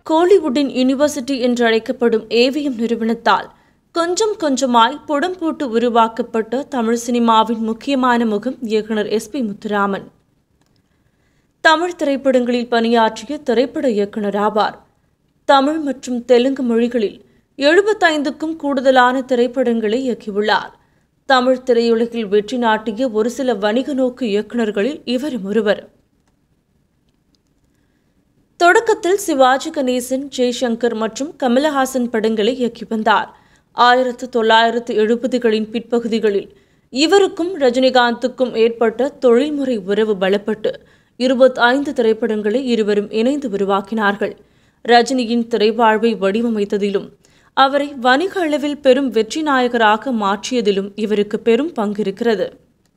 கோலிவுட்டின் university என்று அழைக்கப்படும் AVM நிறுவனத்தால் கொஞ்சம் கொஞ்சமாய் புடம் போட்டு உருவாக்கப்பட்ட தமிழ் சினிமாவின் முக்கியமான முகம் இயக்குனர் எஸ்.பி. முத்துராமன். தமிழ் திரைப்படங்களில் பணியாற்றிய திரைப்பட இயக்குனர் ஆவார். தமிழ் மற்றும் தெலுங்கு மொழிகளில் 75க்கும் கூடுதலான திரைப்படங்களை இயக்கியுள்ளார். தமிழ் திரையுலகில் வெற்றி நாட்டிய ஒரு சில வணிக நோக்கு இயக்குநர்களில் இவரும் ஒருவர். தொடக்கத்தில் சிவாஜி கணேசன், ஜெய்சங்கர் மற்றும் கமல்ஹாசன் படங்களை இயக்கி வந்தார். 1970களின் பிற்பகுதிகளில் இவருக்கும் ரஜினிகாந்துக்கும் ஏற்பட்ட தொழில்முறை உறவு பலப்பட்டு 25 திரைப்படங்களை இருவரும் இணைந்து உருவாக்கினார்கள். ரஜினியின் திரைவாழ்வை வடிவமைத்ததிலும் அவரை வணிக அளவில் பெரும் வெற்றி நாயகராக மாற்றியதிலும் இவருக்கு பெரும் பங்கிருக்கிறது.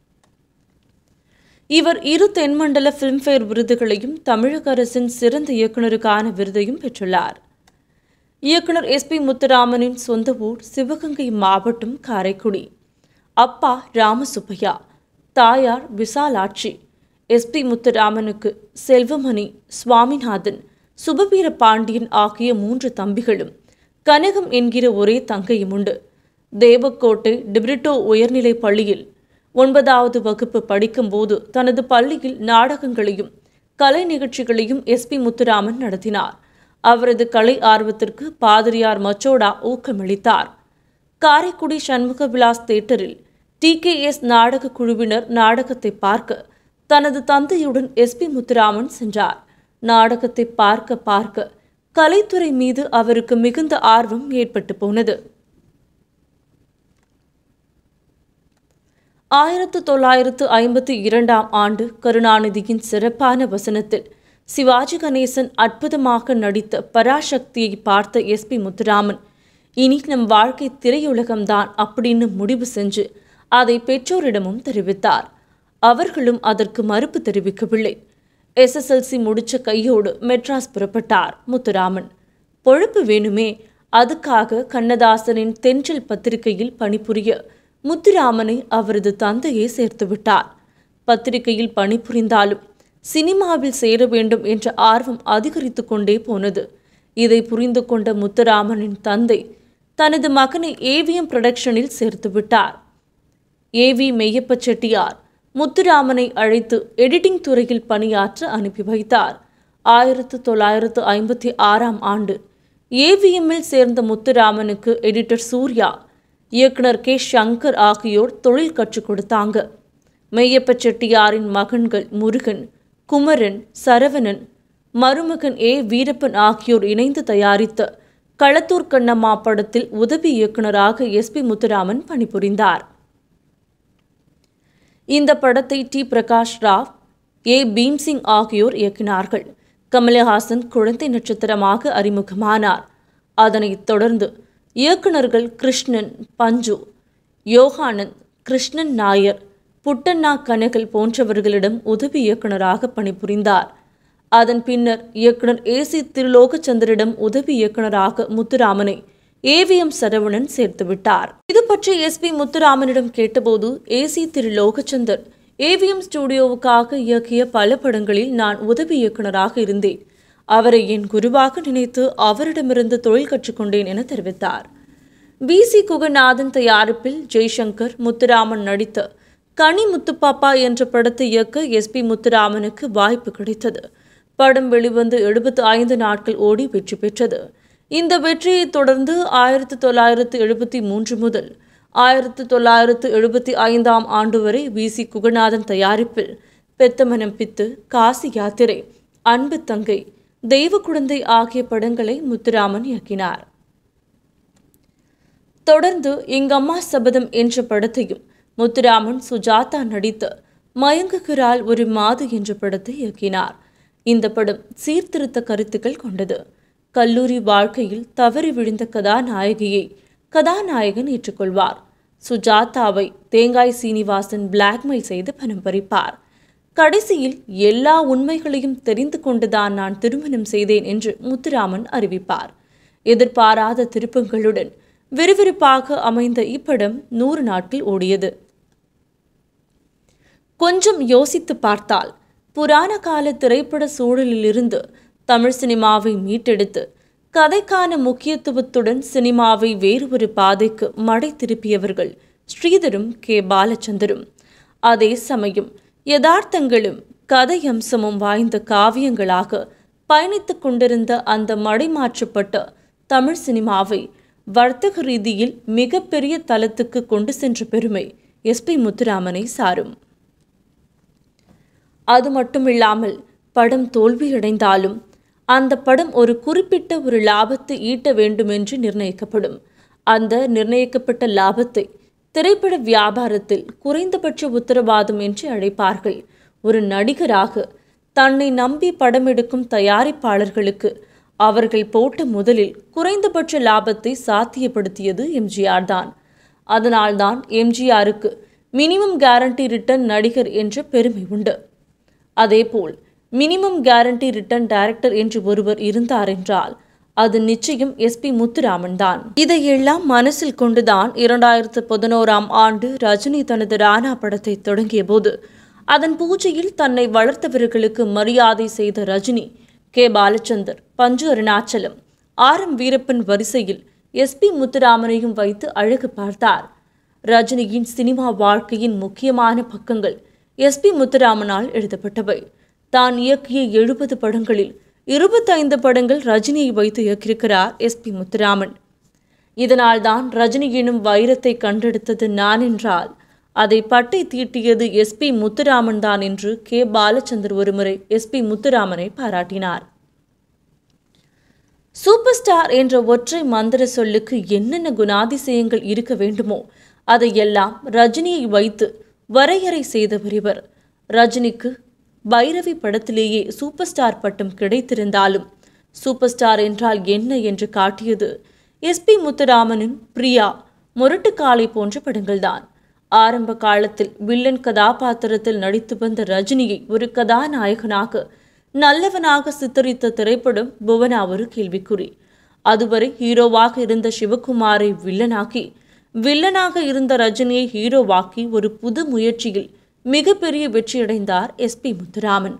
இவர் 2 தென்மண்டல பிலிம்பேர் விருதுகளையும் தமிழக அரசின் சிறந்த இயக்குநருக்கான விருதையும் பெற்றுள்ளார். இயக்குனர் எஸ்.பி. முத்துராமனின் சொந்த ஊர் சிவகங்கை மாவட்டம் காரைக்குடி. அப்பா ராமசுப்பையா, தாயார் விசாலாட்சி. எஸ்.பி. முத்துராமனுக்கு செல்வமணி, சுவாமிநாதன், சுபவீர பாண்டியன் ஆகிய 3 தம்பிகளும் கனகம் என்கிற ஒரே தங்கையும் உண்டு. தேவக்கோட்டை டிபிரிட்டோ உயர்நிலைப் பள்ளியில் 9வது வகுப்பு படிக்கும்போது தனது பள்ளியில் நாடகங்களையும் கலை நிகழ்ச்சிகளையும் எஸ்.பி. முத்துராமன் நடத்தினார். அவரது கலை ஆர்வத்திற்கு பாதிரியார் மச்சோடா ஊக்கமளித்தார். காரைக்குடி சண்முக விலாஸ் தியேட்டரில் டி.கே.எஸ். நாடக குழுவினர் நாடகத்தை பார்க்க தனது தந்தையுடன் எஸ்.பி. முத்துராமன் சென்றார். நாடகத்தை பார்க்க பார்க்க கலைத்துறை மீது அவருக்கு மிகுந்த ஆர்வம் ஏற்பட்டு போனது. 1952ஆம் ஆண்டு கருணாநிதியின் சிறப்பான வசனத்தில் சிவாஜி கணேசன் அற்புதமாக நடித்த பராசக்தியை பார்த்த எஸ்.பி. முத்துராமன், இனி நம் வாழ்க்கை திரையுலகம்தான் அப்படின்னு முடிவு செஞ்சு அதை பெற்றோரிடமும் தெரிவித்தார். அவர்களும் அதற்கு மறுப்பு தெரிவிக்கவில்லை. SSLC முடிச்ச கையோடு மெட்ராஸ் புறப்பட்டார் முத்துராமன். பொழப்பு வேணுமே, அதுக்காக கண்ணதாசனின் தென்றல் பத்திரிகையில் பணிபுரிய முத்துராமனை அவரது தந்தையை சேர்த்துவிட்டார். பத்திரிகையில் பணிபுரிந்தாலும் சினிமாவில் சேர வேண்டும் என்ற ஆர்வம் அதிகரித்து கொண்டே போனது. இதை புரிந்து கொண்ட முத்துராமனின் தந்தை தனது மகனை ஏவிஎம் புரொடக்ஷனில் சேர்த்துவிட்டார். ஏவி மெய்யப்ப செட்டியார் முத்துராமனை அழைத்து எடிட்டிங் துறையில் பணியாற்ற அனுப்பி வைத்தார். 1956ஆம் ஆண்டு ஏவிஎம்மில் சேர்ந்த முத்துராமனுக்கு எடிட்டர் சூர்யா, இயக்குனர் கே. சங்கர் ஆகியோர் தொழில் கற்றுக் கொடுத்தாங்க. மெய்யப்ப செட்டியாரின் மகன்கள் முருகன், குமரன், சரவணன், மருமகன் ஏ. வீரப்பன் ஆகியோர் இணைந்து தயாரித்த களத்தூர் கண்ணம்மா படத்தில் உதவி இயக்குநராக எஸ்.பி. முத்துராமன் பணிபுரிந்தார். இந்த படத்தை டி. பிரகாஷ் ராவ், ஏ. பீம்சிங் ஆகியோர் இயக்கினார்கள். கமல்ஹாசன் குழந்தை நட்சத்திரமாக அறிமுகமானார். அதனைத் தொடர்ந்து இயக்குநர்கள் கிருஷ்ணன், பஞ்சு, யோகானந்த், கிருஷ்ணன் நாயர், புட்டண்ணா கனகல் போன்றவர்களிடம் உதவி இயக்குநராக பணிபுரிந்தார். அதன் பின்னர் இயக்குனர் ஏ.சி. திருலோகச்சந்தரிடம் உதவி இயக்குநராக முத்துராமனை ஏவிஎம் சரவணன் சேர்த்துவிட்டார். இது பற்றி எஸ்.பி. முத்துராமனிடம் கேட்டபோது, ஏ.சி. திருலோகச்சந்தர் ஏவிஎம் ஸ்டுடியோவுக்காக இயக்கிய பல படங்களில் நான் உதவி இயக்குநராக இருந்தேன். அவரை என் குருவாக நினைத்து அவரிடமிருந்து தொழில் கற்றுக்கொண்டேன் என தெரிவித்தார். வி.சி. குகநாதன் தயாரிப்பில் ஜெய்சங்கர், முத்துராமன் நடித்த கனி முத்துப்பாப்பா என்ற படத்தை இயக்க எஸ்.பி. முத்துராமனுக்கு வாய்ப்பு கிடைத்தது. படம் வெளிவந்து 75 நாட்கள் ஓடி வெற்றி பெற்றது. இந்த வெற்றியை தொடர்ந்து 1973 முதல் 1975ஆம் ஆண்டு வரை வி.சி. குகநாதன் தயாரிப்பில் பெத்தமனம் பித்து, காசி யாத்திரை, அன்பு தங்கை, தெய்வ குழந்தை ஆகிய படங்களை முத்துராமன் இயக்கினார். தொடர்ந்து எங்கம்மா சபதம் என்ற படத்தையும் முத்துராமன் சுஜாதா நடித்த மயங்குகிறாள் ஒரு மாது என்ற படத்தை இயக்கினார். இந்த படம் சீர்திருத்த கருத்துக்கள் கொண்டது. கல்லூரி வாழ்க்கையில் தவறி விழுந்த கதாநாயகியை கதாநாயகன் ஏற்றுக்கொள்வார். சுஜாதாவை தேங்காய் சீனிவாசன் பிளாக்மெயில் செய்து பணம் பறிப்பார். கடைசியில் எல்லா உண்மைகளையும் தெரிந்து கொண்டுதான் நான் திருமணம் செய்தேன் என்று முத்துராமன் அறிவிப்பார். எதிர்பாராத திருப்பங்களுடன் விறுவிறுப்பாக அமைந்த இப்படம் 100 நாட்கள் ஓடியது. கொஞ்சம் யோசித்து பார்த்தால் புராண கால திரைப்பட சூழலிலிருந்து தமிழ் சினிமாவை மீட்டெடுத்து கதைக்கான முக்கியத்துவத்துடன் சினிமாவை வேறு ஒரு பாதைக்கு மடை திருப்பியவர்கள் ஸ்ரீதரும் கே. பாலச்சந்தரும். அதே சமயம் யதார்த்தங்களும் கதை அம்சமும் வாய்ந்த காவியங்களாக பயணித்துக் கொண்டிருந்த அந்த மடைமாற்றப்பட்ட தமிழ் சினிமாவை வர்த்தக ரீதியில் மிகப்பெரிய தளத்துக்கு கொண்டு சென்ற பெருமை எஸ்.பி. முத்துராமனை சாரும். அது மட்டுமில்லாமல் படம் தோல்வியடைந்தாலும் அந்த படம் ஒரு குறிப்பிட்ட ஒரு லாபத்தை ஈட்ட வேண்டுமென்று நிர்ணயிக்கப்படும். அந்த நிர்ணயிக்கப்பட்ட லாபத்தை திரைப்பட வியாபாரத்தில் குறைந்தபட்ச உத்தரவாதம் என்று அழைப்பார்கள். ஒரு நடிகராக தன்னை நம்பி படமெடுக்கும் தயாரிப்பாளர்களுக்கு அவர்கள் போட்ட முதலில் குறைந்தபட்ச லாபத்தை சாத்தியப்படுத்தியது எம்ஜிஆர் தான். அதனால்தான் எம்ஜிஆருக்கு மினிமம் கேரண்டி ரிட்டர்ன் நடிகர் என்ற பெருமை உண்டு. அதேபோல் மினிமம் கேரண்டி ரிட்டர்ன் டைரக்டர் என்று ஒருவர் இருந்தார் என்றால் அது நிச்சயம் எஸ்.பி. முத்துராமன் தான். இதையெல்லாம் மனசில் கொண்டுதான் 2011ஆம் ஆண்டு ரஜினி தனது ராணா படத்தை தொடங்கிய போது அதன் பூஜையில் தன்னை வளர்த்தவர்களுக்கு மரியாதை செய்த ரஜினி, கே. பாலச்சந்தர், பஞ்சு அருணாச்சலம், ஆர்.எம். வீரப்பன் வரிசையில் எஸ்.பி. முத்துராமனையும் வைத்து அழகு பார்த்தார். ரஜினியின் சினிமா வாழ்க்கையின் முக்கியமான பக்கங்கள் எஸ்.பி. முத்துராமனால் எழுதப்பட்டவை. தான் இயக்கிய 70 படங்களில் 25 படங்கள் ரஜினியை வைத்து இயக்கியிருக்கிறார் எஸ்.பி. முத்துராமன். இதனால்தான் ரஜினி எனும் வைரத்தை கண்டெடுத்தது நான் என்றால் அதை பட்டை தீட்டியது எஸ்.பி. முத்துராமன் தான் என்று கே. பாலச்சந்தர் ஒருமுறை எஸ்.பி. முத்துராமனை பாராட்டினார். சூப்பர் ஸ்டார் என்ற ஒற்றை மந்திர சொல்லுக்கு என்னென்ன குணாதிசயங்கள் இருக்க வேண்டுமோ அதையெல்லாம் ரஜினியை வைத்து வரையறை செய்தவர் இவர். ரஜினிக்கு பைரவி படத்திலேயே சூப்பர் ஸ்டார் பட்டம் கிடைத்திருந்தாலும் சூப்பர் ஸ்டார் என்றால் என்ன என்று காட்டியது எஸ்.பி. முத்துராமனின் பிரியா, முரட்டுக்காலை போன்ற படங்கள்தான். ஆரம்ப காலத்தில் வில்லன் கதாபாத்திரத்தில் நடித்து வந்த ரஜினியை ஒரு கதாநாயகனாக நல்லவனாக சித்தரித்த திரைப்படம் புவனா ஒரு கேள்விக்குறி. அதுவரை ஹீரோவாக இருந்த சிவகுமாரை வில்லனாக இருந்த ரஜினியை ஹீரோவாக்கி ஒரு புது முயற்சியில் மிகப்பெரிய வெற்றியடைந்தார் எஸ்.பி. முத்துராமன்.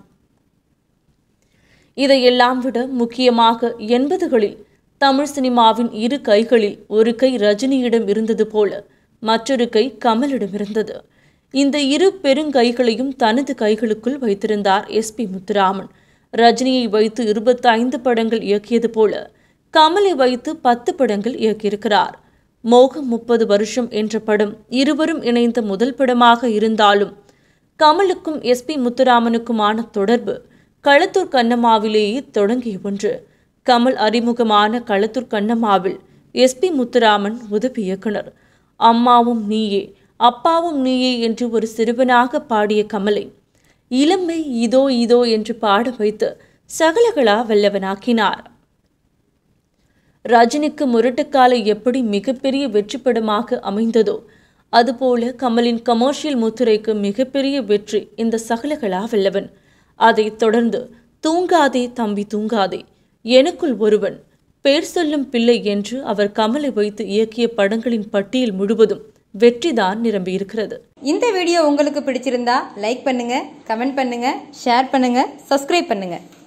இதையெல்லாம் விட முக்கியமாக 80களில் தமிழ் சினிமாவின் இரு கைகளில் ஒரு கை ரஜினியிடம் இருந்தது போல மற்றொரு கை கமலிடம் இருந்தது. இந்த இரு பெருங்கைகளையும் தனது கைகளுக்குள் வைத்திருந்தார் எஸ்.பி. முத்துராமன். ரஜினியை வைத்து 25 படங்கள் இயக்கியது போல கமலை வைத்து 10 படங்கள் இயக்கியிருக்கிறார். மோகம் 30 வருஷம் என்ற படம் இருவரும் இணைந்த முதல் படமாக இருந்தாலும் கமலுக்கும் எஸ்.பி. முத்துராமனுக்குமான தொடர்பு களத்தூர் கண்ணம்மாவிலேயே தொடங்கிய ஒன்று. கமல் அறிமுகமான களத்தூர் கண்ணம்மாவில் எஸ்.பி. முத்துராமன் உதவி இயக்குனர். அம்மாவும் நீயே அப்பாவும் நீயே என்று ஒரு சிறுவனாக பாடிய கமலை இளமை இதோ இதோ என்று பாட வைத்து சகலகலா வல்லவனாக்கினார். ரஜினிக்கு முரட்டுக்காலை எப்படி மிகப்பெரிய வெற்றி படமாக அமைந்ததோ அதுபோல கமலின் கமர்ஷியல் முத்திரைக்கு மிகப்பெரிய வெற்றி இந்த சகலகலா வல்லவன். அதைத் தொடர்ந்து தூங்காதே தம்பி தூங்காதே, எனக்குள் ஒருவன், பேர் சொல்லும் பிள்ளை என்று அவர் கமலை வைத்து இயக்கிய படங்களின் பட்டியல் முழுவதும் வெற்றிதான் நிரம்பியிருக்கிறது. இந்த வீடியோ உங்களுக்கு பிடிச்சிருந்தா லைக் பண்ணுங்க, கமெண்ட் பண்ணுங்க, ஷேர் பண்ணுங்க, சப்ஸ்கிரைப் பண்ணுங்க.